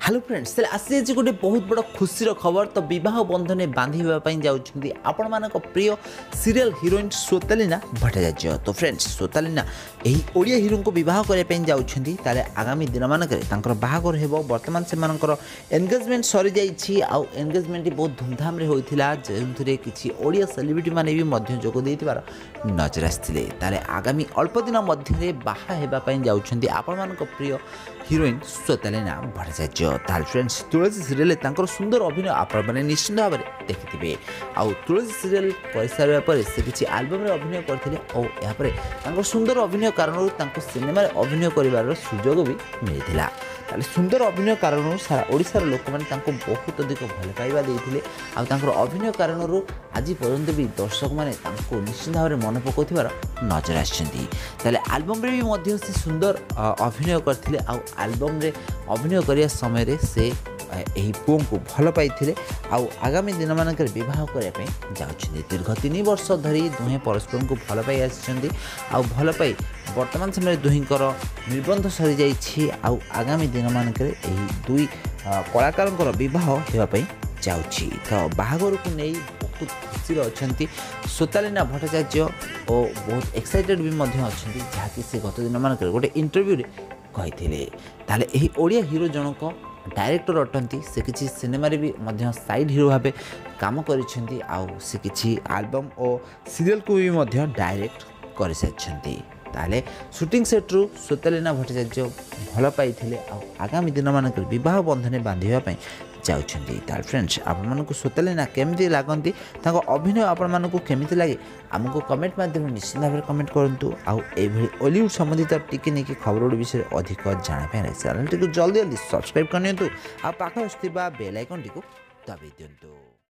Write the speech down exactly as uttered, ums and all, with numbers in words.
Hello friends तेल आसी आज गोटे बहुत बड़ खुशी खबर तो बह बंधन बांधवाई जाऊँगी आपण मान प्रिय सीरियल हिरोइन स्वतालीना भट्टाचार्य। तो फ्रेंड्स स्वतालीना यही ओडिया हिरो को बह करने जाऊँगी आगामी दिन मानक बाहागर हो बर्तमान से एंगेजमेंट सरी जाइए आउ एंगेजमेंट बहुत धूमधाम होता जो कि ओडिया सेलिब्रिटी मैंने भी जोग देबार नजर आसते आगामी अल्प दिन मध्य बाहावाई जाऊँगी आपण मान प्रिय हिरोइन स्वतालीना भट्टाचार्य। ताल फ्रेंड्स तुलसी सीरियल सुंदर अभिनय आपण मैंने निश्चित भाव में देखिथे आउ तुलसी सीरियल कर सारा पर से किसी आलबम अभिनय करते और यहाँ सुंदर अभिनय कारण सिनेमा अभिनय कर सुजोग भी मिलता। सुंदर अभिनय कारण सारा ओडिशार लोक मैंने बहुत अधिक भल पाइबा देते आर अभिनय कारण आज पर्यंत भी दर्शक मैंने निश्चित भाव में मन पकाउथिबार नजर आसछन्ती। आलबम रे भी से सुंदर अभिनय करथिले आ आलबम रे अभिनय करिया समय रे से यही पुओं को भल पाई आउ आगामी दिन मानक बह करने जाऊँगी। दीर्घ तीन वर्ष धरी दुहें परस्पर को भल पाई आसी आउ भल पाई वर्तमान समय दुहींकर निबंध सरी जाइए आउ आगामी दिन मानक दुई कलाकार बह होगापी जाऊँगी। तो बाहागर को नहीं बहुत खुशी अच्छा स्वतालीना भट्टाचार्य और बहुत एक्साइटेड भी अच्छा जहाँकि से गत दिन मानक गोटे इंटरव्यू कही ताले यही ओडिया हिरो जनक डायरेक्टर अटंती से किसी सिनेमा भी मध्य साइड हिरो भाव काम करिसेंती आउ से किसी एल्बम और सीरियल को भी मध्य डायरेक्ट कर सारी ताले शूटिंग सेट्रु स्वतालीना भट्टाचार्य भल पाई आगामी दिन मानक बह बंधन बांधवाई जाऊँगी। ताल फ्रेंड्स आपण मानक स्वतालीना केमती लगती अभिनय आपण मानक केमती लगे आमको कमेंट माध्यम निश्चित भाव में कमेंट करूँ आउ ये ओलीवुड संबंधित टिके नहीं खबर विषय अधिक जानापी चैनल टी जल्दी जल्दी सब्सक्राइब करनी आ पाख बेल आइकन टी दबाई दिंतु।